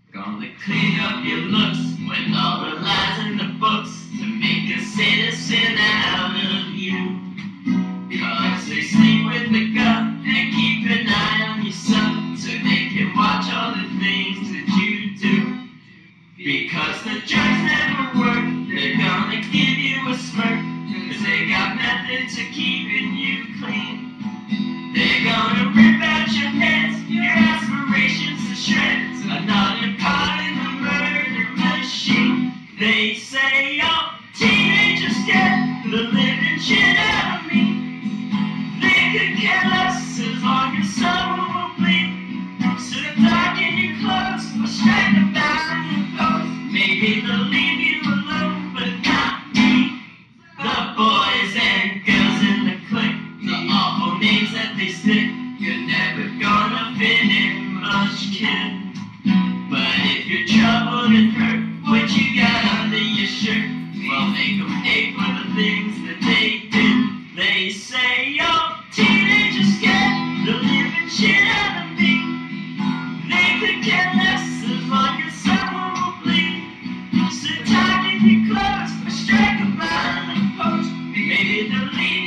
Gonna clean up your looks with all the lies in the books to make a citizen out of you. Cause they sleep with the gun and keep an eye on your son so they can watch all the things that you do. Because the drugs never work, they're gonna give you a smirk, cause they got methods of keeping you clean. They're gonna rip out your heads, your aspirations to shreds, another part in the murder machine. They say, oh, teenagers get the living shit out of me. They could care less as long as someone will bleed. So darken your clothes or strike a thousand posts. Maybe they'll leave you alone, but not me. The boys and girls in the clique, the awful names that they stick. You're never gonna fit in much, kid. But if you're troubled and hurt, what you got under your shirt, well, make them pay for the things that they did. They say, yo, teenagers get the living shit out of me. They could care less as long as someone will bleed. So tighten your clothes or strike a violent post. Maybe they'll leave